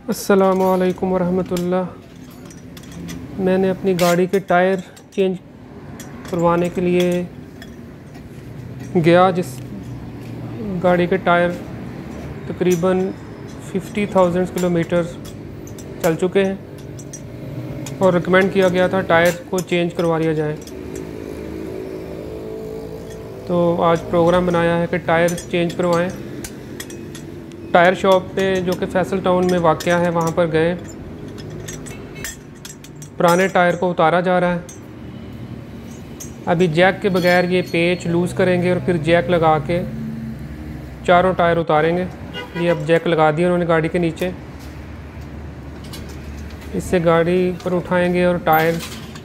अस्सलामुअलैकुम वरहमतुल्लाह। मैंने अपनी गाड़ी के टायर चेंज करवाने के लिए गया, जिस गाड़ी के टायर तकरीबन 50,000 किलोमीटर चल चुके हैं और रिकमेंड किया गया था टायर को चेंज करवा लिया जाए। तो आज प्रोग्राम बनाया है कि टायर चेंज करवाएं। टायर शॉप पे जो कि फैसल टाउन में वाक़या है, वहाँ पर गए। पुराने टायर को उतारा जा रहा है। अभी जैक के बगैर ये पेच लूज़ करेंगे और फिर जैक लगा के चारों टायर उतारेंगे। ये अब जैक लगा दिया उन्होंने गाड़ी के नीचे। इससे गाड़ी पर उठाएंगे और टायर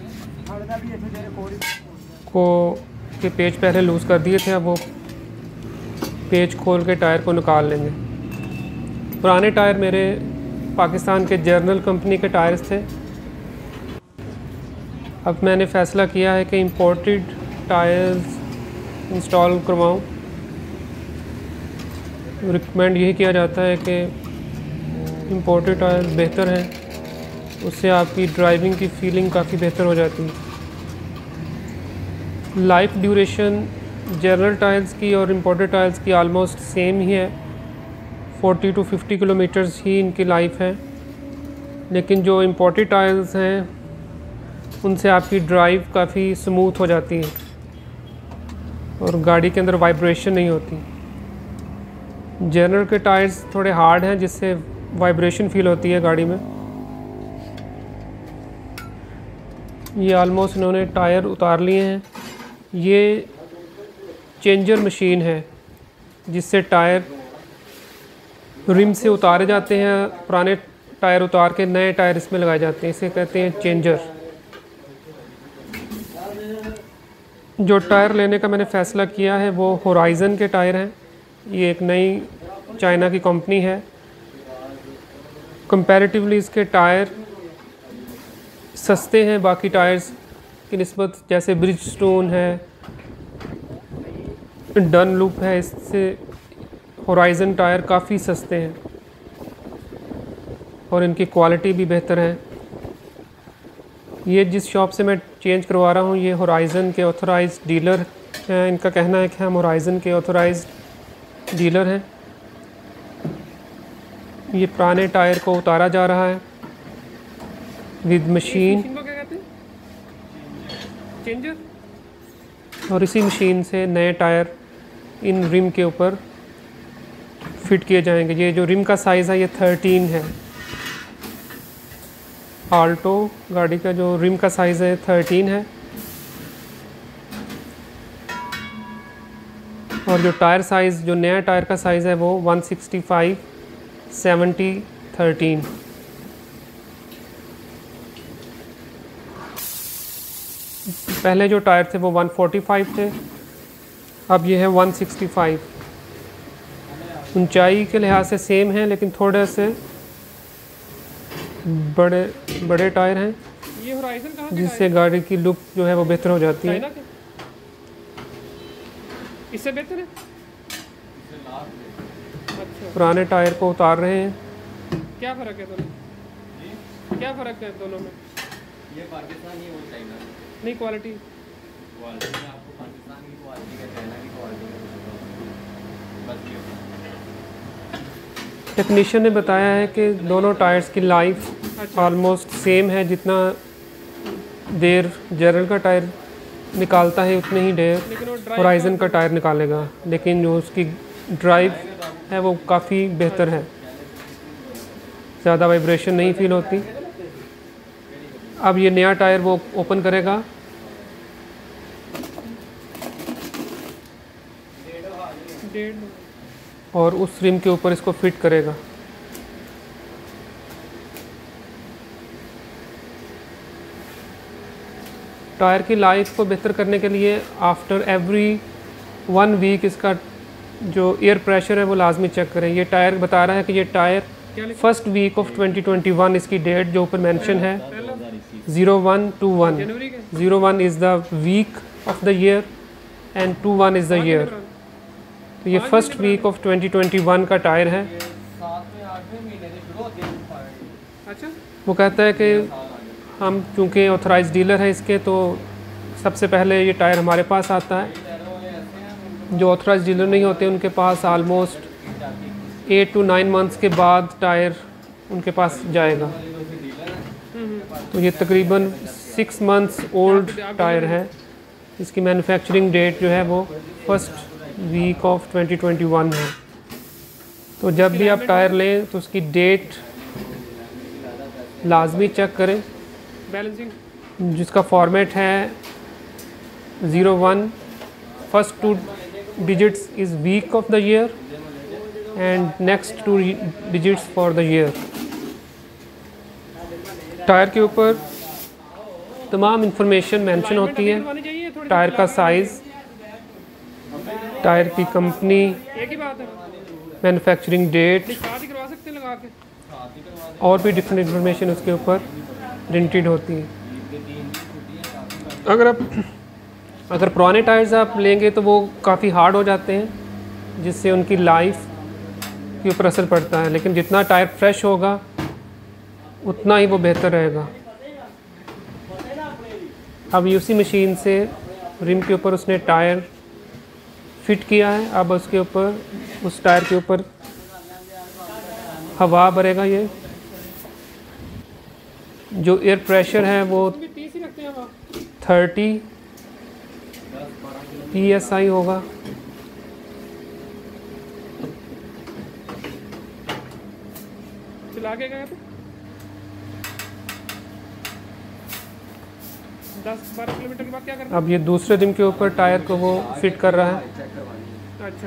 को के पेच पहले लूज़ कर दिए थे, अब वो पेच खोल के टायर को निकाल लेंगे। पुराने टायर मेरे पाकिस्तान के जर्नल कंपनी के टायर्स थे। अब मैंने फ़ैसला किया है कि इंपोर्टेड टायर्स इंस्टॉल करवाऊँ। रिकमेंड यही किया जाता है कि इंपोर्टेड टायर्स बेहतर हैं, उससे आपकी ड्राइविंग की फीलिंग काफ़ी बेहतर हो जाती है। लाइफ ड्यूरेशन जर्नल टायर्स की और इंपोर्टेड टायर्स की आलमोस्ट सेम ही है। 40 to 50 किलोमीटर्स ही इनकी लाइफ है। लेकिन जो इंपोर्टेड टायर्स हैं उनसे आपकी ड्राइव काफ़ी स्मूथ हो जाती है और गाड़ी के अंदर वाइब्रेशन नहीं होती। जनरल के टायर्स थोड़े हार्ड हैं, जिससे वाइब्रेशन फील होती है गाड़ी में। ये ऑलमोस्ट इन्होंने टायर उतार लिए हैं। ये चेंजर मशीन है जिससे टायर रिम से उतारे जाते हैं। पुराने टायर उतार के नए टायर इसमें लगाए जाते हैं, इसे कहते हैं चेंजर। जो टायर लेने का मैंने फ़ैसला किया है वो होराइज़न के टायर हैं। ये एक नई चाइना की कंपनी है। कंपैरेटिवली इसके टायर सस्ते हैं बाकी टायर्स की निस्बत। जैसे ब्रिजस्टोन है, डनलूप है, इससे होराइज़न टायर काफ़ी सस्ते हैं और इनकी क्वालिटी भी बेहतर है। ये जिस शॉप से मैं चेंज करवा रहा हूँ ये होराइज़न के ऑथराइज्ड डीलर हैं। इनका कहना है कि हम होराइज़न के ऑथराइज्ड डीलर हैं। ये पुराने टायर को उतारा जा रहा है विद मशीन, चेंजर, और इसी मशीन से नए टायर इन रिम के ऊपर फिट किए जाएंगे। ये जो रिम का साइज़ है ये 13 है। आल्टो गाड़ी का जो रिम का साइज़ है 13 है और जो टायर साइज़, जो नया टायर का साइज़ है वो 165 70 13। पहले जो टायर थे वो 145 थे, अब ये है 165। ऊंचाई के लिहाज से सेम है लेकिन थोड़े से बड़े टायर हैं, ये होराइज़न कहाँ के जिससे गाड़ी की लुक जो है वो बेहतर हो जाती है। इससे बेहतर है। अच्छा। पुराने टायर को उतार रहे हैं। क्या फ़र्क है दोनों? क्या फ़र्क है दोनों में? ये पाकिस्तानी वो चाइना नहीं, क्वालिटी में आपको पाकिस्तान की क्वालिटी का, चाइना की क्वालिटी का बस। टेक्नीशियन ने बताया है कि दोनों टायर्स की लाइफ ऑलमोस्ट सेम है। जितना देर जनरल का टायर निकालता है उतनी ही देर होराइज़न का टायर निकालेगा, लेकिन जो उसकी ड्राइव है वो काफ़ी बेहतर है, ज़्यादा वाइब्रेशन नहीं फील होती। अब ये नया टायर वो ओपन करेगा और उस रिम के ऊपर इसको फिट करेगा। टायर की लाइफ को बेहतर करने के लिए आफ्टर एवरी 1 वीक इसका जो एयर प्रेशर है वो लाजमी चेक करें। ये टायर बता रहा है कि ये टायर फर्स्ट वीक ऑफ 2021, इसकी डेट जो ऊपर मेंशन है 01/21। 01 is the week of the year and 21 is the year. तो ये फर्स्ट वीक ऑफ 2021 का टायर है। 7वें 8वें महीने से शुरू होती है। अच्छा, वो कहता है कि हम चूँकि ऑथराइज डीलर हैं इसके, तो सबसे पहले ये टायर हमारे पास आता है। जो ऑथराइज डीलर नहीं होते उनके पास आलमोस्ट 8 to 9 मंथ्स के बाद टायर उनके पास जाएगा। तो ये तकरीबन 6 मंथ्स ओल्ड टायर है। इसकी मैन्युफैक्चरिंग डेट जो है वो फर्स्ट वीक ऑफ 2021 है। तो जब भी आप टायर लें तो उसकी डेट लाजमी चेक करें। बैलेंसिंग जिसका फॉर्मेट है 01, first 2 digits is week of the year and next 2 digits for the year. Tyre के ऊपर तमाम इंफॉर्मेशन मेंशन होती है। टायर का साइज़, टायर की कंपनी, मैन्युफैक्चरिंग डेट और भी डिफरेंट इंफॉर्मेशन उसके ऊपर प्रिंटेड होती है। अगर पुराने टायर्स आप लेंगे तो वो काफ़ी हार्ड हो जाते हैं, जिससे उनकी लाइफ के ऊपर असर पड़ता है। लेकिन जितना टायर फ्रेश होगा उतना ही वो बेहतर रहेगा। अब उसी मशीन से रिम के ऊपर उसने टायर फिट किया है। अब उसके ऊपर, उस टायर के ऊपर हवा भरेगा। ये जो एयर प्रेशर है वो 30 PSI होगा। चला के गए तो 10-12 किलोमीटर के बाद क्या करना? अब ये दूसरे रिम के ऊपर टायर को वो फिट कर रहा है। अच्छा,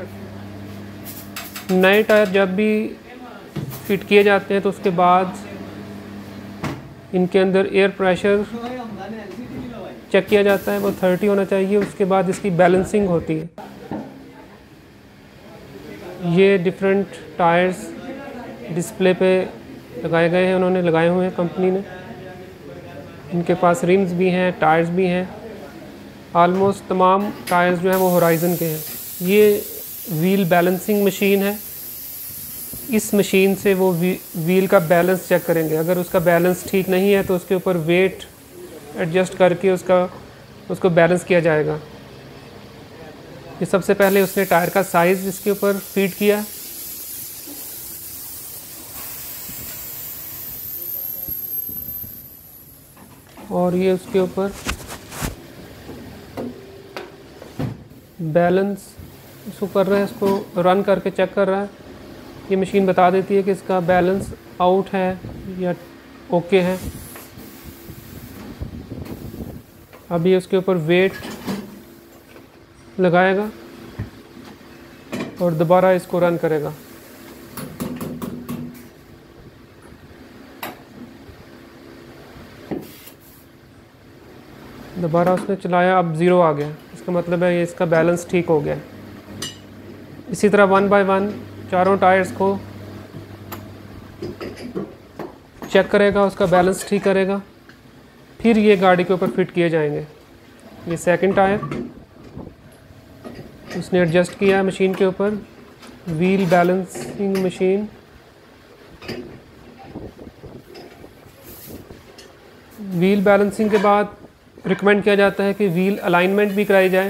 नए टायर जब भी फिट किए जाते हैं तो उसके बाद इनके अंदर एयर प्रेशर चेक किया जाता है, वो 30 होना चाहिए। उसके बाद इसकी बैलेंसिंग होती है। ये डिफरेंट टायर्स डिस्प्ले पे लगाए गए हैं, उन्होंने लगाए हुए हैं कंपनी ने। इनके पास रिम्स भी हैं, टायर्स भी हैं। आलमोस्ट तमाम टायर्स जो हैं वो होराइज़न के हैं। ये व्हील बैलेंसिंग मशीन है। इस मशीन से वो व्हील का बैलेंस चेक करेंगे। अगर उसका बैलेंस ठीक नहीं है तो उसके ऊपर वेट एडजस्ट करके उसको बैलेंस किया जाएगा। ये सबसे पहले उसने टायर का साइज़ इसके ऊपर फीड किया। और ये उसके ऊपर बैलेंस इसको कर रहा है, इसको रन करके चेक कर रहा है। ये मशीन बता देती है कि इसका बैलेंस आउट है या ओके है। अब ये उसके ऊपर वेट लगाएगा और दोबारा इसको रन करेगा। दोबारा उसने चलाया, अब 0 आ गया। इसका मतलब है ये इसका बैलेंस ठीक हो गया। इसी तरह 1 बाय 1 चारों टायर्स को चेक करेगा, उसका बैलेंस ठीक करेगा, फिर ये गाड़ी के ऊपर फिट किए जाएंगे। ये सेकंड टायर उसने एडजस्ट किया मशीन के ऊपर, wheel balancing machine. Wheel balancing के बाद रिकमेंड किया जाता है कि व्हील अलाइनमेंट भी कराई जाए।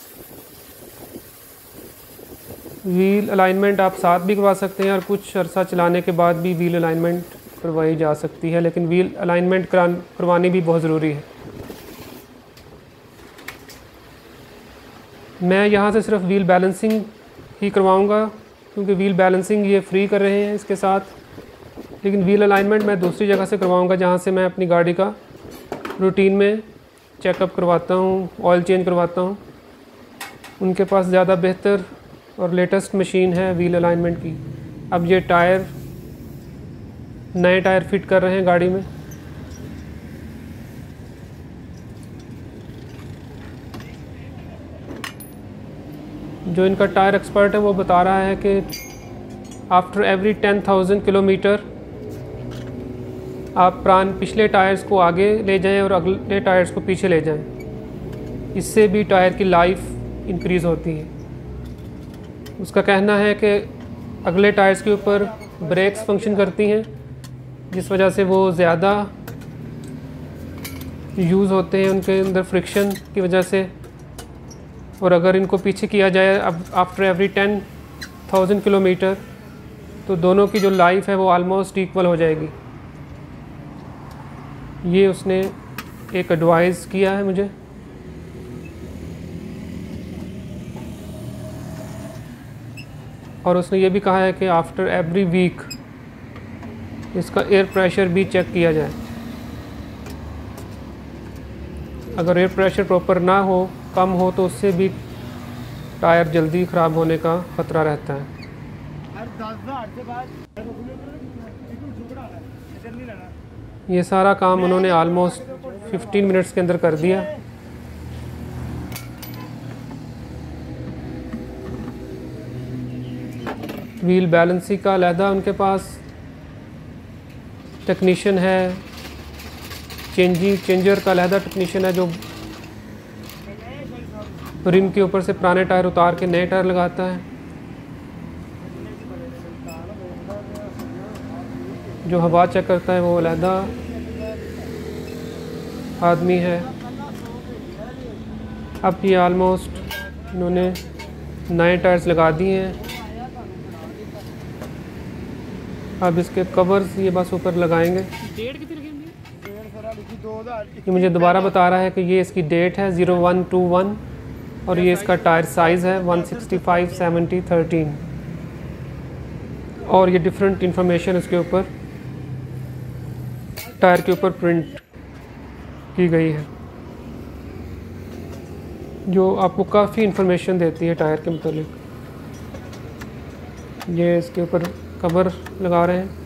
व्हील अलाइनमेंट आप साथ भी करवा सकते हैं और कुछ अरसा चलाने के बाद भी व्हील अलाइनमेंट करवाई जा सकती है, लेकिन व्हील अलाइनमेंट करवानी भी बहुत ज़रूरी है। मैं यहाँ से सिर्फ व्हील बैलेंसिंग ही करवाऊँगा क्योंकि व्हील बैलेंसिंग ये फ्री कर रहे हैं इसके साथ, लेकिन व्हील अलाइनमेंट मैं दूसरी जगह से करवाऊँगा जहाँ से मैं अपनी गाड़ी का रूटीन में चेकअप करवाता हूँ, ऑयल चेंज करवाता हूँ। उनके पास ज़्यादा बेहतर और लेटेस्ट मशीन है व्हील अलाइनमेंट की। अब ये टायर, नए टायर फिट कर रहे हैं गाड़ी में। जो इनका टायर एक्सपर्ट है वो बता रहा है कि आफ्टर एवरी 10,000 किलोमीटर आप पिछले टायर्स को आगे ले जाएं और अगले टायर्स को पीछे ले जाएं। इससे भी टायर की लाइफ इंक्रीज़ होती है। उसका कहना है कि अगले टायर्स के ऊपर ब्रेक्स फंक्शन करती हैं जिस वजह से वो ज़्यादा यूज़ होते हैं, उनके अंदर फ्रिक्शन की वजह से। और अगर इनको पीछे किया जाए अब आफ्टर एवरी 10,000 किलोमीटर, तो दोनों की जो लाइफ है वो आलमोस्ट इक्वल हो जाएगी। ये उसने एक एडवाइस किया है मुझे। और उसने ये भी कहा है कि आफ्टर एवरी वीक इसका एयर प्रेशर भी चेक किया जाए। अगर एयर प्रेशर प्रॉपर ना हो, कम हो, तो उससे भी टायर जल्दी ख़राब होने का ख़तरा रहता है। ये सारा काम उन्होंने आलमोस्ट 15 मिनट्स के अंदर कर दिया। व्हील बैलेंसिंग का अलहदा उनके पास टेक्नीशियन है, चेंजर का अलहदा टेक्नीशियन है जो रिम के ऊपर से पुराने टायर उतार के नए टायर लगाता है। जो हवा चेक करता है वो अलहदा आदमी है। अब ये आलमोस्ट इन्होंने नए टायर्स लगा दिए हैं। अब इसके कवर्स ये बस ऊपर लगाएंगे। ये मुझे दोबारा बता रहा है कि ये इसकी डेट है 0121 और ये इसका टायर साइज़ है 165 70 13 और ये डिफरेंट इंफॉर्मेशन इसके ऊपर टायर के ऊपर प्रिंट की गई है, जो आपको काफ़ी इंफॉर्मेशन देती है टायर के मुतालिक। ये इसके ऊपर कवर लगा रहे हैं।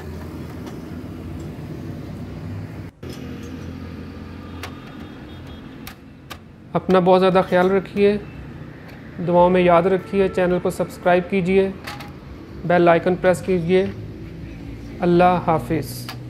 अपना बहुत ज़्यादा ख्याल रखिए, दुआओं में याद रखिए, चैनल को सब्सक्राइब कीजिए, बेल आइकन प्रेस कीजिए। अल्लाह हाफिज़।